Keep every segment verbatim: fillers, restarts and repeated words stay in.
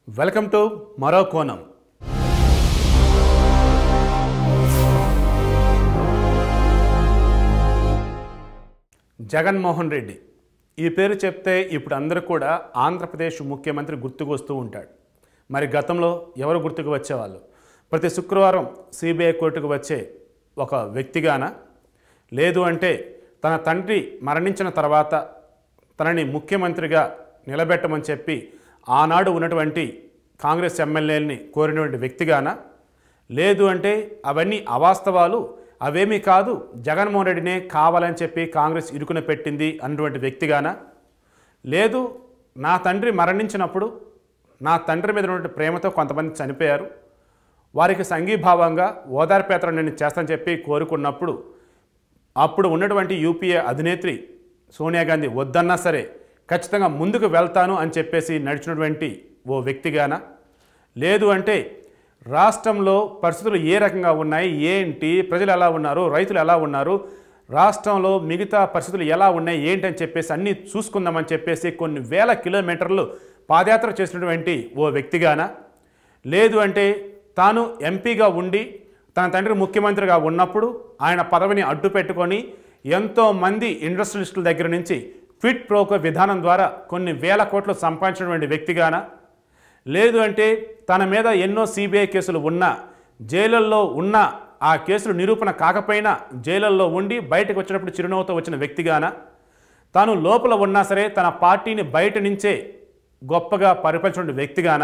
Welcome to మరో కోణం. జగన్మోహన్ రెడ్డి ఈ పేరు చెప్తే ఇప్పుడు అందరూ కూడా ఆంధ్రప్రదేశ్ ముఖ్యమంత్రి గుర్తుకు వస్తూ ఉంటాడు. మరి గతంలో ఎవరు గుర్తుకు వచ్చేవాళ్ళు? ప్రతి శుక్రవారం సిబిఐ కోర్టుకు వచ్చే ఒక వ్యక్తిగాన, లేదు అంటే తన తండ్రి మరణించిన తర్వాత తనని ముఖ్యమంత్రిగా నిలబెట్టమని చెప్పి ఆనాడు ఉన్నటువంటి కాంగ్రెస్ ఎమ్మెల్యేలని కోరినటువంటి వ్యక్తిగాన, లేదు అంటే అవన్నీ అవాస్తవాలు, అవేమీ కాదు, జగన్మోహన్ రెడ్డినే కావాలని చెప్పి కాంగ్రెస్ ఇరుకున పెట్టింది అన్నటువంటి వ్యక్తిగాన, లేదు నా తండ్రి మరణించినప్పుడు నా తండ్రి మీద ఉన్నటువంటి ప్రేమతో కొంతమంది చనిపోయారు, వారికి సంఘీభావంగా ఓదార్పేత్ర నేను చేస్తానని చెప్పి కోరుకున్నప్పుడు అప్పుడు ఉన్నటువంటి యూపీఏ అధినేత్రి సోనియా గాంధీ వద్దన్నా సరే ఖచ్చితంగా ముందుకు వెళ్తాను అని చెప్పేసి నడిచినటువంటి ఓ వ్యక్తిగాన, లేదు అంటే రాష్ట్రంలో పరిస్థితులు ఏ రకంగా ఉన్నాయి, ఏంటి, ప్రజలు ఎలా ఉన్నారు, రైతులు ఎలా ఉన్నారు, రాష్ట్రంలో మిగతా పరిస్థితులు ఎలా ఉన్నాయి ఏంటి అని చెప్పేసి అన్నీ చూసుకుందామని చెప్పేసి కొన్ని వేల కిలోమీటర్లు పాదయాత్ర చేసినటువంటి ఓ వ్యక్తిగాన, లేదు అంటే తాను ఎంపీగా ఉండి తన తండ్రి ముఖ్యమంత్రిగా ఉన్నప్పుడు ఆయన పదవిని అడ్డు పెట్టుకొని ఎంతోమంది ఇండస్ట్రియలిస్టుల దగ్గర నుంచి క్విట్ ప్రోకో విధానం ద్వారా కొన్ని వేల కోట్లు సంపాదించినటువంటి వ్యక్తిగాన, లేదు అంటే తన మీద ఎన్నో సిబిఐ కేసులు ఉన్నా, జైలుల్లో ఉన్న ఆ కేసులు నిరూపణ కాకపోయినా జైలుల్లో ఉండి బయటకు వచ్చినప్పుడు చిరునవ్వుతో వచ్చిన వ్యక్తిగాన, తాను లోపల ఉన్నా సరే తన పార్టీని బయట నుంచే గొప్పగా పరిపాలించిన వ్యక్తిగాన,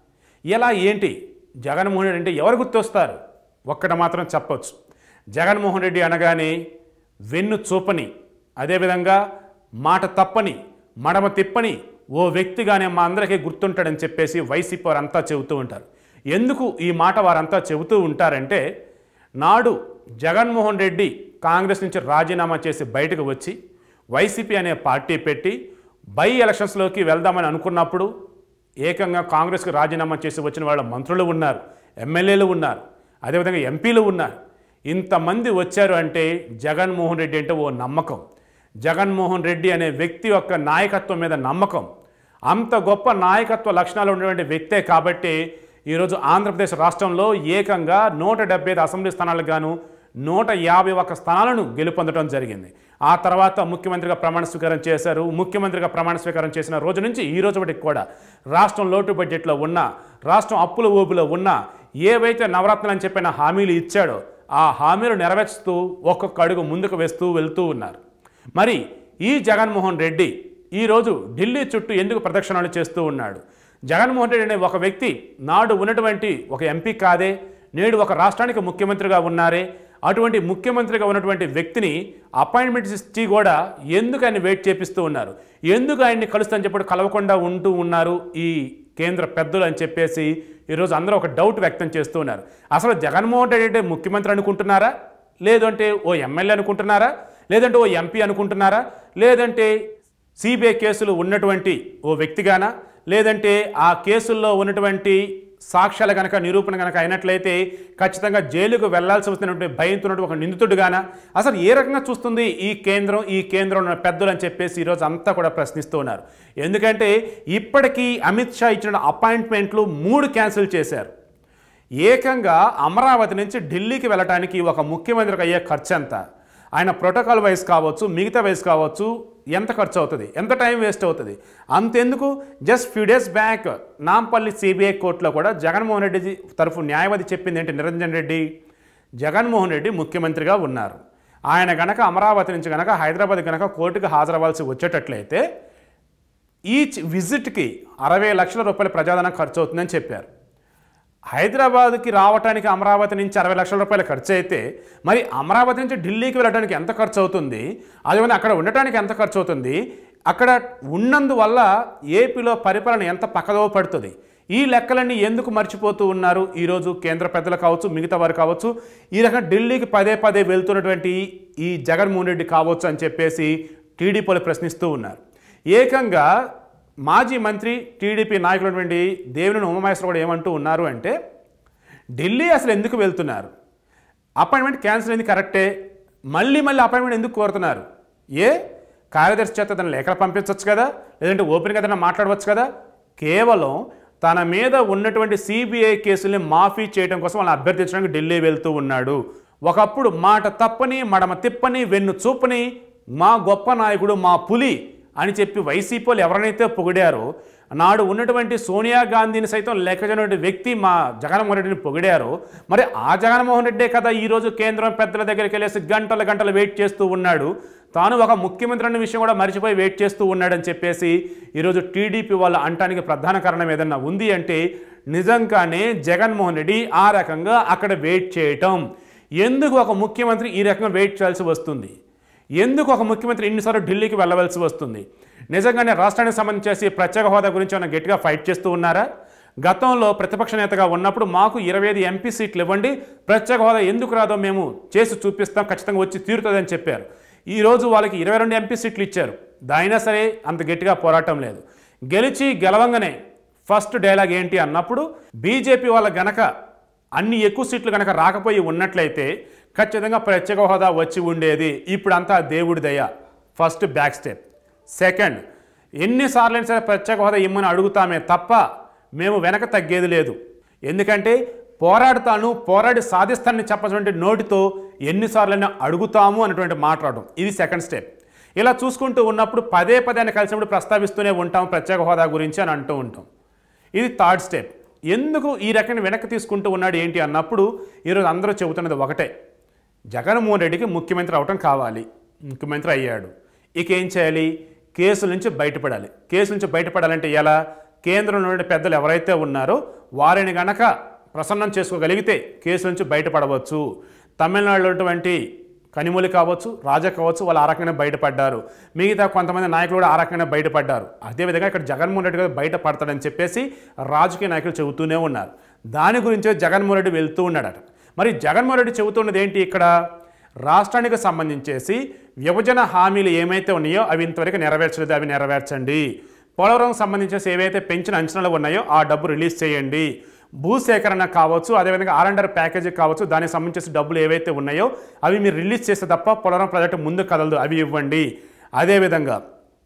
ఇలా ఏంటి జగన్మోహన్ రెడ్డి అంటే ఎవరు గుర్తొస్తారు? ఒక్కటి మాత్రం చెప్పొచ్చు, జగన్మోహన్ రెడ్డి అనగానే వెన్ను చూపని, అదేవిధంగా మాట తప్పని, మడమ తిప్పని ఓ వ్యక్తిగానే మా అందరికీ గుర్తుంటాడని చెప్పేసి వైసీపీ వారంతా చెబుతూ ఉంటారు. ఎందుకు ఈ మాట వారంతా చెబుతూ ఉంటారంటే, నాడు జగన్మోహన్ రెడ్డి కాంగ్రెస్ నుంచి రాజీనామా చేసి బయటకు వచ్చి వైసీపీ అనే పార్టీ పెట్టి బై ఎలక్షన్స్లోకి వెళ్దామని అనుకున్నప్పుడు ఏకంగా కాంగ్రెస్కి రాజీనామా చేసి వచ్చిన వాళ్ళ మంత్రులు ఉన్నారు, ఎమ్మెల్యేలు ఉన్నారు, అదేవిధంగా ఎంపీలు ఉన్నారు. ఇంతమంది వచ్చారు అంటే జగన్మోహన్ రెడ్డి అంటే ఓ నమ్మకం, జగన్మోహన్ రెడ్డి అనే వ్యక్తి యొక్క నాయకత్వం మీద నమ్మకం, అంత గొప్ప నాయకత్వ లక్షణాలు ఉన్నటువంటి వ్యక్తే కాబట్టి ఈరోజు ఆంధ్రప్రదేశ్ రాష్ట్రంలో ఏకంగా నూట డెబ్బై ఐదు అసెంబ్లీ స్థానాలకు గాను నూట యాభై ఒక్క స్థానాలను గెలుపొందడం జరిగింది. ఆ తర్వాత ముఖ్యమంత్రిగా ప్రమాణ స్వీకారం చేశారు. ముఖ్యమంత్రిగా ప్రమాణ స్వీకారం చేసిన రోజు నుంచి ఈ రోజు వరకు కూడా రాష్ట్రం లోటు బడ్జెట్లో ఉన్న, రాష్ట్రం అప్పుల ఊబిలో ఉన్న, ఏవైతే నవరత్నాలు అని చెప్పిన హామీలు ఇచ్చాడో ఆ హామీలు నెరవేర్చుతూ ఒక్కొక్క అడుగు ముందుకు వేస్తూ వెళ్తూ ఉన్నారు. మరి ఈ జగన్మోహన్ రెడ్డి ఈరోజు ఢిల్లీ చుట్టూ ఎందుకు ప్రదక్షిణాలు చేస్తూ ఉన్నాడు? జగన్మోహన్ రెడ్డి అనే ఒక వ్యక్తి నాడు ఉన్నటువంటి ఒక ఎంపీ కాదే, నేడు ఒక రాష్ట్రానికి ముఖ్యమంత్రిగా ఉన్నారే, అటువంటి ముఖ్యమంత్రిగా ఉన్నటువంటి వ్యక్తిని అపాయింట్మెంట్స్ ఇచ్చి కూడా ఎందుకు ఆయన వెయిట్ చేపిస్తూ ఉన్నారు? ఎందుకు ఆయన్ని కలుస్తానని చెప్పి కలవకుండా ఉంటూ ఉన్నారు ఈ కేంద్ర పెద్దలు అని చెప్పేసి ఈరోజు అందరూ ఒక డౌట్ వ్యక్తం చేస్తూ ఉన్నారు. అసలు జగన్మోహన్ రెడ్డి అంటే ముఖ్యమంత్రి అనుకుంటున్నారా, లేదంటే ఓ ఎమ్మెల్యే అనుకుంటున్నారా, లేదంటే ఓ ఎంపీ అనుకుంటున్నారా, లేదంటే సిబిఐ కేసులు ఉన్నటువంటి ఓ వ్యక్తిగానా, లేదంటే ఆ కేసుల్లో ఉన్నటువంటి సాక్ష్యాలు కనుక నిరూపణ కనుక అయినట్లయితే ఖచ్చితంగా జైలుకు వెళ్లాల్సి వస్తున్నటువంటి భయంతో ఒక నిందితుడుగానా? అసలు ఏ రకంగా చూస్తుంది ఈ కేంద్రం, ఈ కేంద్రంలో పెద్దలు అని చెప్పేసి ఈరోజు అంతా కూడా ప్రశ్నిస్తూ ఉన్నారు. ఎందుకంటే ఇప్పటికీ అమిత్ షా ఇచ్చిన అపాయింట్మెంట్లు మూడు క్యాన్సిల్ చేశారు. ఏకంగా అమరావతి నుంచి ఢిల్లీకి వెళ్ళడానికి ఒక ముఖ్యమంత్రికి అయ్యే ఖర్చు ఎంత, ఆయన ప్రోటోకాల్ వైజ్ కావచ్చు, మిగతా వైజ్ కావచ్చు, ఎంత ఖర్చు అవుతుంది, ఎంత టైం వేస్ట్ అవుతుంది? అంతెందుకు, just few days back Nampally CBI కోర్టులో కూడా జగన్మోహన్ రెడ్డి తరఫు న్యాయవాది చెప్పింది ఏంటి, నిరంజన్ రెడ్డి, జగన్మోహన్ రెడ్డి ముఖ్యమంత్రిగా ఉన్నారు, ఆయన గనక అమరావతి నుంచి గనక హైదరాబాద్ గనక కోర్టుకు హాజరవ్వాల్సి వచ్చేటట్లయితే ఈచ్ విజిట్కి అరవై లక్షల రూపాయల ప్రజాధనం ఖర్చు అవుతుందని చెప్పారు. హైదరాబాద్కి రావడానికి అమరావతి నుంచి అరవై లక్షల రూపాయలు ఖర్చు అయితే మరి అమరావతి నుంచి ఢిల్లీకి వెళ్ళడానికి ఎంత ఖర్చు అవుతుంది, అదేవిధంగా అక్కడ ఉండటానికి ఎంత ఖర్చు అవుతుంది, అక్కడ ఉన్నందువల్ల ఏపీలో పరిపాలన ఎంత పక్కదో పడుతుంది? ఈ లెక్కలన్నీ ఎందుకు మర్చిపోతూ ఉన్నారు ఈరోజు కేంద్ర పెద్దలు కావచ్చు, మిగతా వారు కావచ్చు, ఈ రకంగా ఢిల్లీకి పదే పదే వెళ్తున్నటువంటి ఈ జగన్మోహన్ రెడ్డి కావచ్చు అని చెప్పేసి టీడీపీలు ప్రశ్నిస్తూ ఉన్నారు. ఏకంగా మాజీ మంత్రి టీడీపీ నాయకులైనటువంటి దేవినేని ఉమామహేశ్వర కూడా ఏమంటూ ఉన్నారు అంటే, ఢిల్లీ అసలు ఎందుకు వెళ్తున్నారు, అపాయింట్మెంట్ క్యాన్సిల్ అయింది కరెక్టే, మళ్ళీ మళ్ళీ అపాయింట్మెంట్ ఎందుకు కోరుతున్నారు? ఏ కార్యదర్శి చేత తన లేఖలు పంపించవచ్చు కదా, లేదంటే ఓపెన్గా ఏదైనా మాట్లాడవచ్చు కదా. కేవలం తన మీద ఉన్నటువంటి సిబిఐ కేసుల్ని మాఫీ చేయడం కోసం వాళ్ళని అభ్యర్థించడానికి ఢిల్లీ వెళ్తూ ఉన్నాడు. ఒకప్పుడు మాట తప్పని మడమ తిప్పని వెన్ను చూపని మా గొప్ప నాయకుడు మా పులి అని చెప్పి వైసీపీలు ఎవరైతే పొగిడారో, నాడు ఉన్నటువంటి సోనియా గాంధీని సైతం లెక్కజనటువంటి వ్యక్తి మా జగన్మోహన్ రెడ్డిని పొగిడారో, మరి ఆ జగన్మోహన్ రెడ్డే కదా ఈరోజు కేంద్రం పెద్దల దగ్గరికి వెళ్ళేసి గంటల గంటలు వెయిట్ చేస్తూ ఉన్నాడు. తాను ఒక ముఖ్యమంత్రి అనే విషయం కూడా మర్చిపోయి వెయిట్ చేస్తూ ఉన్నాడని చెప్పేసి ఈరోజు టీడీపీ వాళ్ళు అంటానికి ప్రధాన కారణం ఏదన్నా ఉంది అంటే నిజంగానే జగన్మోహన్ రెడ్డి ఆ రకంగా అక్కడ వెయిట్ చేయటం. ఎందుకు ఒక ముఖ్యమంత్రి ఈ రకంగా వెయిట్ చేయాల్సి వస్తుంది? ఎందుకు ఒక ముఖ్యమంత్రి ఇన్నిసార్లు ఢిల్లీకి వెళ్ళవలసి వస్తుంది? నిజంగానే రాష్ట్రానికి సంబంధించి ప్రత్యేక హోదా గురించి ఏమైనా గట్టిగా ఫైట్ చేస్తూ ఉన్నారా? గతంలో ప్రతిపక్ష నేతగా ఉన్నప్పుడు మాకు ఇరవై ఐదు ఎంపీ సీట్లు ఇవ్వండి, ప్రత్యేక హోదా ఎందుకు రాదో మేము చేసి చూపిస్తాం, ఖచ్చితంగా వచ్చి తీరుతుందని చెప్పారు. ఈరోజు వాళ్ళకి ఇరవై రెండు ఎంపీ సీట్లు ఇచ్చారు, దాయినా సరే అంత గట్టిగా పోరాటం లేదు. గెలిచి గెలవంగానే ఫస్ట్ డైలాగ్ ఏంటి అన్నప్పుడు బీజేపీ వాళ్ళ గనక అన్ని ఎక్కువ సీట్లు కనుక రాకపోయి ఉన్నట్లయితే ఖచ్చితంగా ప్రత్యేక హోదా వచ్చి ఉండేది. ఇప్పుడంతా దేవుడి దయ. First back step. సెకండ్, ఎన్నిసార్లైనా సరే ప్రత్యేక హోదా ఇమ్మని అడుగుతామే తప్ప మేము వెనక తగ్గేది లేదు. ఎందుకంటే పోరాడుతాను, పోరాడి సాధిస్తానని చెప్పటువంటి నోటితో ఎన్నిసార్లైనా అడుగుతాము అన్నటువంటి మాట్లాడడం, ఇది సెకండ్ స్టెప్. ఇలా చూసుకుంటూ ఉన్నప్పుడు పదే పదే అని కలిసినప్పుడు ప్రస్తావిస్తూనే ఉంటాం ప్రత్యేక హోదా గురించి అని అంటూ ఉంటాం. ఇది థర్డ్ స్టెప్. ఎందుకు ఈ రకంగా వెనక్కి తీసుకుంటూ ఉన్నాడు ఏంటి అన్నప్పుడు ఈరోజు అందరూ చెబుతున్నది ఒకటే, జగన్మోహన్ రెడ్డికి ముఖ్యమంత్రి అవటం కావాలి. ముఖ్యమంత్రి అయ్యాడు, ఇక ఏం చేయాలి? కేసుల నుంచి బయటపడాలి. కేసుల నుంచి బయటపడాలంటే ఎలా? కేంద్రంలో ఉండే పెద్దలు ఎవరైతే ఉన్నారో వారిని గనక ప్రసన్నం చేసుకోగలిగితే కేసుల నుంచి బయటపడవచ్చు. తమిళనాడులో ఉన్నటువంటి కనిమూలి కావచ్చు, రాజా కావచ్చు, వాళ్ళు ఆ రకంగానే బయటపడ్డారు. మిగతా కొంతమంది నాయకులు కూడా ఆ రకంగానే బయటపడ్డారు. అదేవిధంగా ఇక్కడ జగన్మోహన్ రెడ్డి గారు బయటపడతాడని చెప్పేసి రాజకీయ నాయకులు చెబుతూనే ఉన్నారు. దాని గురించే జగన్మోహన్ రెడ్డి వెళ్తూ ఉన్నాడట. మరి జగన్మోహన్ రెడ్డి చెబుతున్నది ఏంటి? ఇక్కడ రాష్ట్రానికి సంబంధించేసి విభజన హామీలు ఏమైతే ఉన్నాయో అవి ఇంతవరకు నెరవేర్చలేదు, అవి నెరవేర్చండి. పోలవరం సంబంధించేసి ఏవైతే పెంచిన అంచనాలు ఉన్నాయో ఆ డబ్బు రిలీజ్ చేయండి. భూసేకరణ కావచ్చు, అదేవిధంగా ఆర్ అండ్ ఆర్ ప్యాకేజీ కావచ్చు, దానికి సంబంధించి డబ్బులు ఏవైతే ఉన్నాయో అవి మీరు రిలీజ్ చేస్తే తప్ప పోలవరం ప్రాజెక్టు ముందు కదలదు, అవి ఇవ్వండి. అదేవిధంగా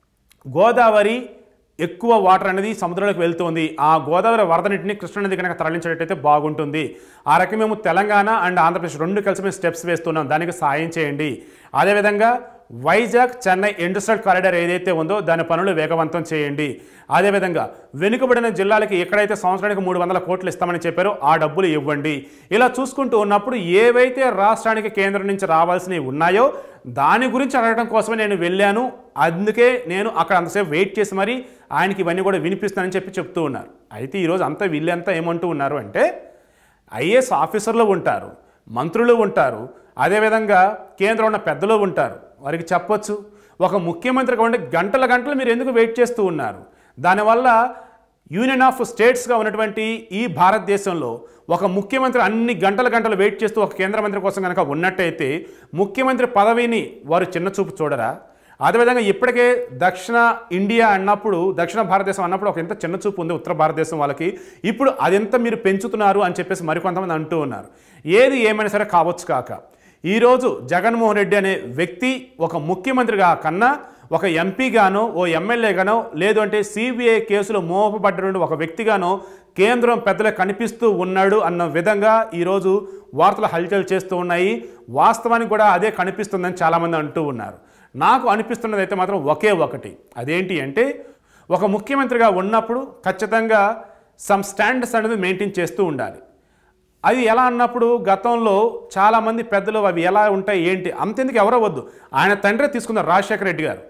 గోదావరి ఎక్కువ వాటర్ అనేది సముద్రంలోకి వెళ్తుంది, ఆ గోదావరి వరద నీటిని కృష్ణానది కనుక తరలించేటట్టయితే బాగుంటుంది. ఆ రకం మేము తెలంగాణ అండ్ ఆంధ్రప్రదేశ్ రెండు కలిసి మేము స్టెప్స్ వేస్తున్నాం, దానికి సాయం చేయండి. అదేవిధంగా వైజాగ్ చెన్నై ఇండస్ట్రియల్ కారిడార్ ఏదైతే ఉందో దాని పనులు వేగవంతం చేయండి. అదేవిధంగా వెనుకబడిన జిల్లాలకి ఎక్కడైతే సంవత్సరానికి మూడు వందల కోట్లు ఇస్తామని చెప్పారో ఆ డబ్బులు ఇవ్వండి. ఇలా చూసుకుంటూ ఉన్నప్పుడు ఏవైతే రాష్ట్రానికి కేంద్రం నుంచి రావాల్సినవి ఉన్నాయో దాని గురించి అడగడం కోసమే నేను వెళ్ళాను, అందుకే నేను అక్కడ అంతసేపు వెయిట్ చేసి మరి ఆయనకి ఇవన్నీ కూడా వినిపిస్తానని చెప్పి చెప్తూ ఉన్నారు. అయితే ఈరోజు అంతా వీళ్ళంతా ఏమంటూ ఉన్నారు అంటే ఐఏఎస్ ఆఫీసర్లు ఉంటారు, మంత్రులు ఉంటారు, అదేవిధంగా కేంద్రం ఉన్న పెద్దలు ఉంటారు. వారికి చెప్పొచ్చు, ఒక ముఖ్యమంత్రి కాబట్టి గంటల గంటలు మీరు ఎందుకు వెయిట్ చేస్తూ ఉన్నారు? దానివల్ల యూనియన్ ఆఫ్ స్టేట్స్గా ఉన్నటువంటి ఈ భారతదేశంలో ఒక ముఖ్యమంత్రి అన్ని గంటల గంటలు వెయిట్ చేస్తూ ఒక కేంద్ర మంత్రి కోసం కనుక ఉన్నట్టయితే ముఖ్యమంత్రి పదవిని వారు చిన్న చూపు చూడరా? అదేవిధంగా ఇప్పటికే దక్షిణ ఇండియా అన్నప్పుడు, దక్షిణ భారతదేశం అన్నప్పుడు ఒక ఎంత చిన్న చూపు ఉంది ఉత్తర భారతదేశం వాళ్ళకి, ఇప్పుడు అదెంత మీరు పెంచుతున్నారు అని చెప్పేసి మరికొంతమంది అంటూ ఉన్నారు. ఏది ఏమైనా సరే కావచ్చు కాక ఈరోజు జగన్మోహన్ రెడ్డి అనే వ్యక్తి ఒక ముఖ్యమంత్రిగా కన్నా ఒక ఎంపీగానో ఓ ఎమ్మెల్యేగానో లేదు అంటే సిబిఐ కేసులో మోపబడ్డ ఒక వ్యక్తిగానో కేంద్రం పెద్దలకు కనిపిస్తూ ఉన్నాడు అన్న విధంగా ఈరోజు వార్తలు హల్చల్ చేస్తూ ఉన్నాయి. వాస్తవానికి కూడా అదే కనిపిస్తుందని చాలామంది అంటూ ఉన్నారు. నాకు అనిపిస్తున్నది అయితే మాత్రం ఒకే ఒకటి, అదేంటి అంటే ఒక ముఖ్యమంత్రిగా ఉన్నప్పుడు ఖచ్చితంగా సమ్ స్టాండర్డ్స్ అనేది మెయింటైన్ చేస్తూ ఉండాలి. అది ఎలా అన్నప్పుడు గతంలో చాలామంది పెద్దలు అవి ఎలా ఉంటాయి ఏంటి అంతెందుకు ఎవరో వద్దు, ఆయన తండ్రి తీసుకున్న రాజశేఖర రెడ్డి గారు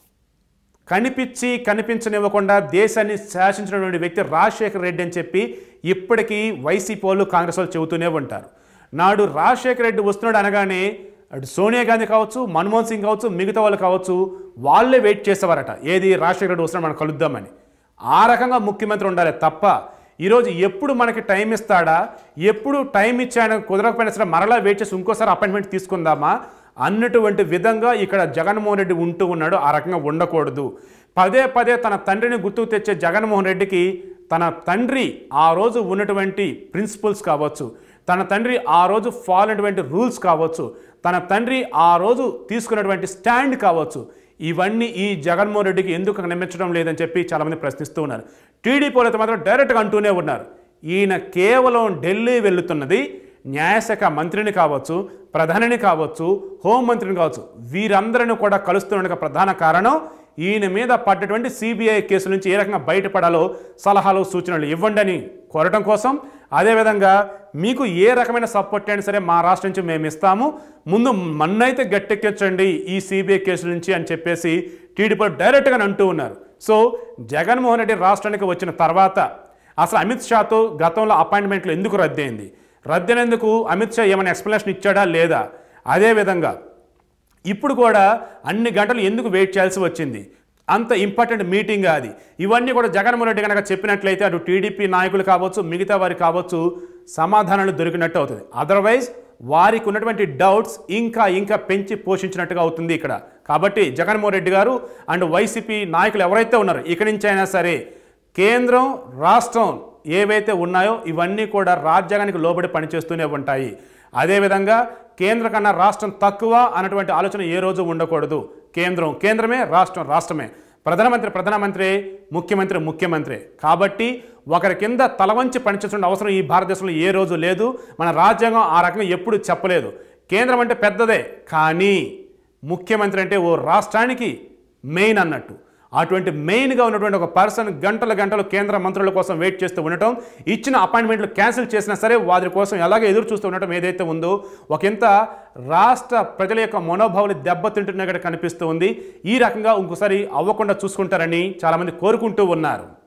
కనిపించి కనిపించనివ్వకుండా దేశాన్ని శాసించినటువంటి వ్యక్తి రాజశేఖర రెడ్డి అని చెప్పి ఇప్పటికీ వైసీపీ వాళ్ళు కాంగ్రెస్ వాళ్ళు చెబుతూనే ఉంటారు. నాడు రాజశేఖర రెడ్డి వస్తున్నాడు అనగానే అటు సోనియా గాంధీ కావచ్చు, మన్మోహన్ సింగ్ కావచ్చు, మిగతా వాళ్ళు కావచ్చు, వాళ్ళే వెయిట్ చేసేవారట, ఏది రాజశేఖర రెడ్డి వస్తున్నాడు మనం కలుద్దామని. ఆ రకంగా ముఖ్యమంత్రి ఉండాలి తప్ప ఈరోజు ఎప్పుడు మనకి టైం ఇస్తాడా, ఎప్పుడు టైం ఇచ్చి ఆయన కుదరకపోయినా సరే మరలా వెయిట్ చేసి ఇంకోసారి అపాయింట్మెంట్ తీసుకుందామా అన్నటువంటి విధంగా ఇక్కడ జగన్మోహన్ రెడ్డి ఉంటూ ఉన్నాడు. ఆ రకంగా ఉండకూడదు. పదే పదే తన తండ్రిని గుర్తుకు తెచ్చే జగన్మోహన్ రెడ్డికి తన తండ్రి ఆ రోజు ఉన్నటువంటి ప్రిన్సిపల్స్ కావచ్చు, తన తండ్రి ఆ రోజు ఫాలో అయినటువంటి రూల్స్ కావచ్చు, తన తండ్రి ఆ రోజు తీసుకున్నటువంటి స్టాండ్ కావచ్చు, ఇవన్నీ ఈ జగన్మోహన్ రెడ్డికి ఎందుకు నియమించడం లేదని చెప్పి చాలామంది ప్రశ్నిస్తూ ఉన్నారు. టీడీపీ అయితే మాత్రం డైరెక్ట్గా అంటూనే ఉన్నారు, ఈయన కేవలం ఢిల్లీ వెళుతున్నది న్యాయశాఖ మంత్రిని కావచ్చు, ప్రధానిని కావచ్చు, హోంమంత్రిని కావచ్చు, వీరందరిని కూడా కలుస్తున్న ప్రధాన కారణం ఈయన మీద పడ్డటువంటి సిబిఐ కేసు నుంచి ఏ రకంగా బయటపడాలో సలహాలు సూచనలు ఇవ్వండి అని కోరటం కోసం, అదేవిధంగా మీకు ఏ రకమైన సపోర్ట్ అయినా సరే మా రాష్ట్రం నుంచి మేము ఇస్తాము, ముందు మన్నైతే గట్టెక్కించండి ఈ సిబిఐ కేసు నుంచి అని చెప్పేసి టీడీపీ డైరెక్ట్గా అంటూ ఉన్నారు. సో జగన్మోహన్ రెడ్డి రాష్ట్రానికి వచ్చిన తర్వాత అసలు అమిత్ షాతో గతంలో అపాయింట్మెంట్లు ఎందుకు రద్దయింది, రద్దయినందుకు అమిత్ షా ఏమైనా ఎక్స్ప్లెనేషన్ ఇచ్చాడా లేదా, అదేవిధంగా ఇప్పుడు కూడా అన్ని గంటలు ఎందుకు వెయిట్ చేయాల్సి వచ్చింది, అంత ఇంపార్టెంట్ మీటింగ్ అది, ఇవన్నీ కూడా జగన్మోహన్ రెడ్డి కనుక చెప్పినట్లయితే అటు టీడీపీ నాయకులు కావచ్చు, మిగతా వారికి కావచ్చు సమాధానాలు దొరికినట్టు అవుతుంది. అదర్వైజ్ వారికి ఉన్నటువంటి డౌట్స్ ఇంకా ఇంకా పెంచి పోషించినట్టుగా అవుతుంది ఇక్కడ. కాబట్టి జగన్మోహన్ రెడ్డి గారు అండ్ వైసీపీ నాయకులు ఎవరైతే ఉన్నారో ఇక్కడి నుంచి అయినా సరే కేంద్రం రాష్ట్రం ఏవైతే ఉన్నాయో ఇవన్నీ కూడా రాజ్యాంగానికి లోబడి పనిచేస్తూనే ఉంటాయి. అదేవిధంగా కేంద్ర కన్నా రాష్ట్రం తక్కువ అన్నటువంటి ఆలోచన ఏ రోజు ఉండకూడదు. కేంద్రం కేంద్రమే, రాష్ట్రం రాష్ట్రమే, ప్రధానమంత్రి ప్రధానమంత్రి, ముఖ్యమంత్రి ముఖ్యమంత్రి. కాబట్టి ఒకరి కింద తలవంచి పనిచేస్తున్న అవసరం ఈ భారతదేశంలో ఏ రోజు లేదు. మన రాజ్యాంగం ఆ రకంగా ఎప్పుడు చెప్పలేదు. కేంద్రం అంటే పెద్దదే, కానీ ముఖ్యమంత్రి అంటే ఓ రాష్ట్రానికి మెయిన్ అన్నట్టు. అటువంటి మెయిన్గా ఉన్నటువంటి ఒక పర్సన్ గంటల గంటలు కేంద్ర మంత్రుల కోసం వెయిట్ చేస్తూ ఉండటం, ఇచ్చిన అపాయింట్మెంట్లు క్యాన్సిల్ చేసినా సరే వారి కోసం ఎలాగో ఎదురు చూస్తూ ఉండటం ఏదైతే ఉందో ఒకంత రాష్ట్ర ప్రజల యొక్క మనోభావాలు దెబ్బతింటున్నట్టుగా కనిపిస్తూ ఉంది. ఈ రకంగా ఇంకోసారి అవ్వకుండా చూసుకుంటారని చాలామంది కోరుకుంటూ ఉన్నారు.